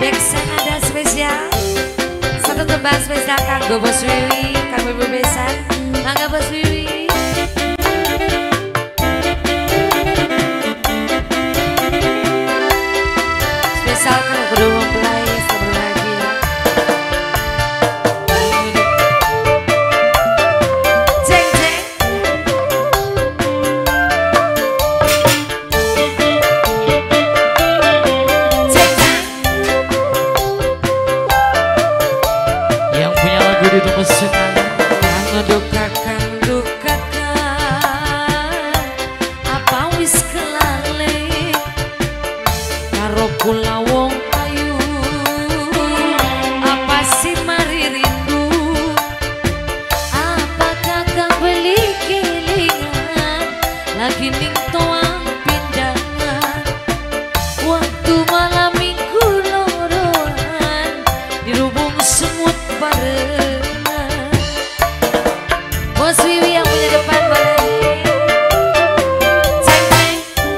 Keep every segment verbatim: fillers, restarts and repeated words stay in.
Beksan ada spesial. Satu tembang spesial kanggo Bos Wiwi, kanggo Ibu Besan. Mangga Bos Wiwi. Spesial kanggo kudu mempelai selamat bahagia. Jeng jeng. Jeng jeng. Yang punya lagu ditunggu senang. Ngedukakan dukakan apa wis kelale karo kula wong ayu apa sih mari rindu apakah kang beli kelingan lagi ning toang pindangan waktu malam minggu loroan dirubung semut bareng. Bos Wiwi yang punya depan boleh. Ceng ceng.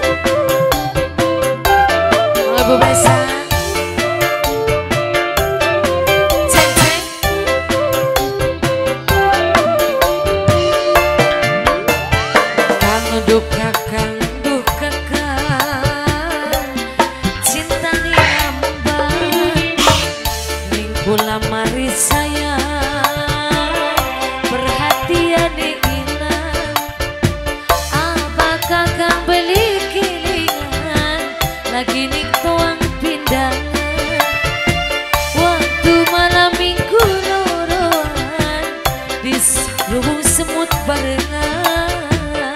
Ibu Besan. Ceng ceng. Kang dukakan dukakan cinta ni ambang ning kula mari sayang. Perhatian hilang, apakah kang beli kelingan lagi ning toang pindangan waktu malam minggu loroan dirubung semut barengan.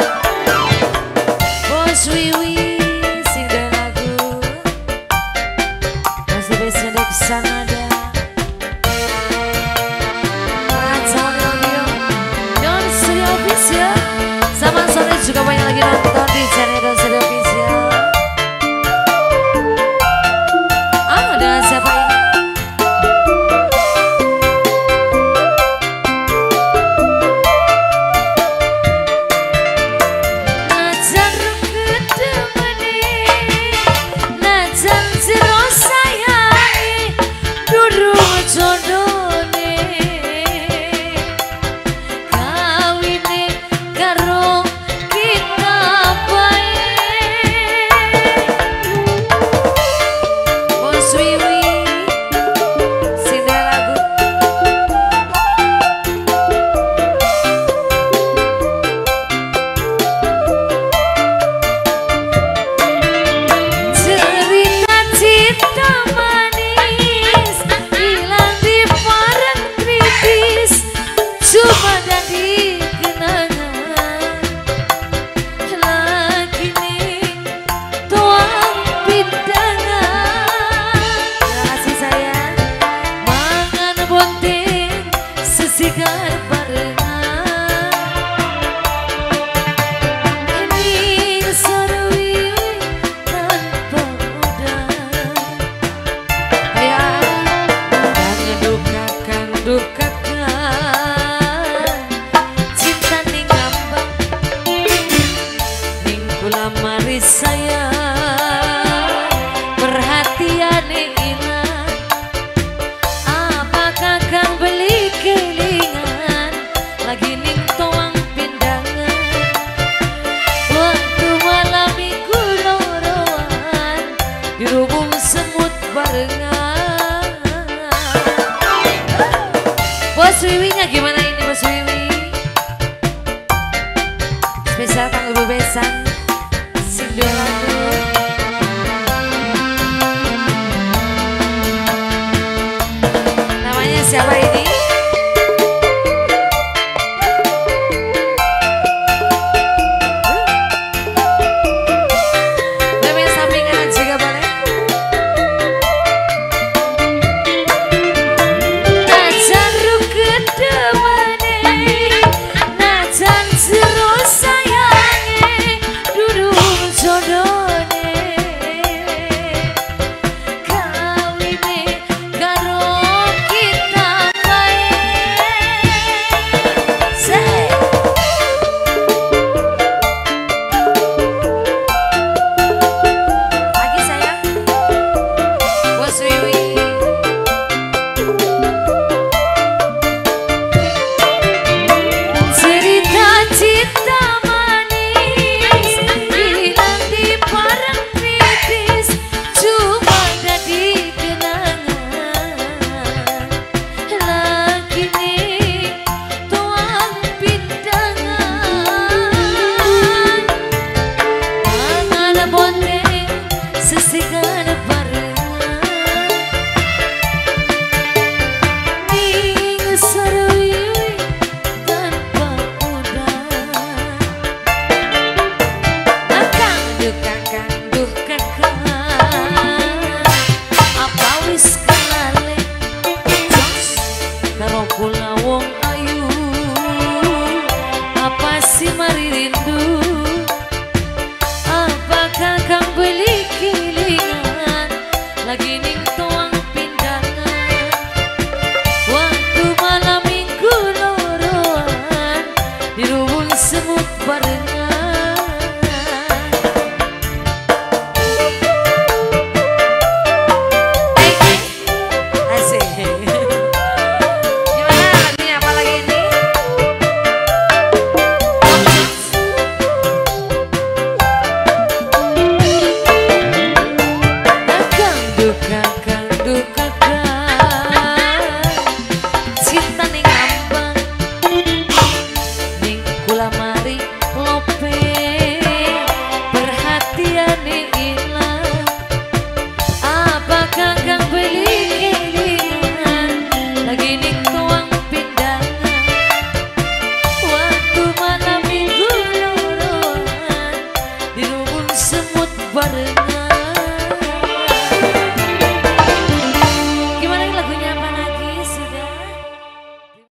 Bos Wiwi sing da lagu masih bisa ada kesana ada. Sama sore juga banyak lagi nonton di channel dan Studio Official. Ah, dengan siapa ini? Najar kedemene, najar jero sayangi, durung jodone. Kawine karo kita baik. Bos Wiwi sing da lagu. Cerita cinta manis hilang di barang kritis cuma jadi kenangan lagi nih tuang pindangan. Terima kasih sayang. Mangan bonteng sesigar barengan ini sarwi tanpa udang. Ayah dan dukakan dukakan cinta ning ngambang ning kula mari sayang perhatian hilang apakah kang beli kelingan lagi ning toang pindangan waktu malam minggu loroan dirubung semut barengan. Bos Wiwinya gimana ini Bos Wiwi? Spesial kang Ibu Besan sing dua lagu. Namanya siapa ini? Namanya sampingan juga boleh. Najar kedemene, najan jero sayange, durung jodone. Kawine karo kita barengan